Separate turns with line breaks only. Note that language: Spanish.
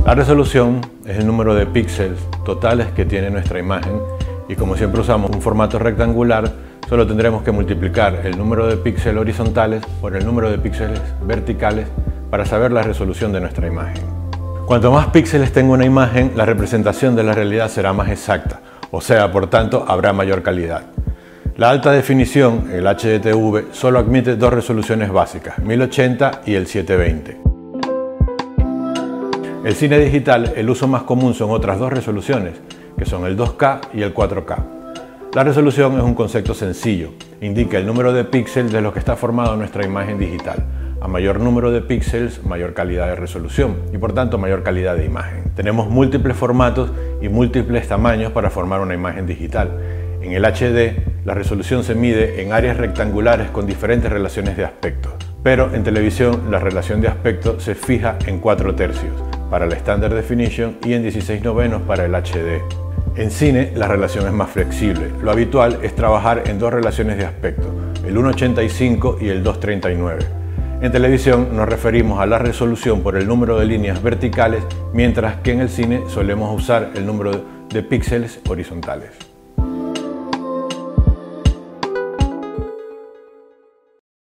La resolución es el número de píxeles totales que tiene nuestra imagen y como siempre usamos un formato rectangular, solo tendremos que multiplicar el número de píxeles horizontales por el número de píxeles verticales para saber la resolución de nuestra imagen. Cuanto más píxeles tenga una imagen, la representación de la realidad será más exacta, o sea, por tanto, habrá mayor calidad. La alta definición, el HDTV, solo admite dos resoluciones básicas, 1080 y el 720. El cine digital, el uso más común son otras dos resoluciones, que son el 2K y el 4K. La resolución es un concepto sencillo, indica el número de píxeles de los que está formado nuestra imagen digital. A mayor número de píxeles, mayor calidad de resolución y por tanto mayor calidad de imagen. Tenemos múltiples formatos y múltiples tamaños para formar una imagen digital. En el HD, la resolución se mide en áreas rectangulares con diferentes relaciones de aspecto, pero en televisión la relación de aspecto se fija en 4/3 para la Standard Definition y en 16/9 para el HD. En cine la relación es más flexible. Lo habitual es trabajar en dos relaciones de aspecto, el 1.85 y el 2.39. En televisión nos referimos a la resolución por el número de líneas verticales, mientras que en el cine solemos usar el número de píxeles horizontales.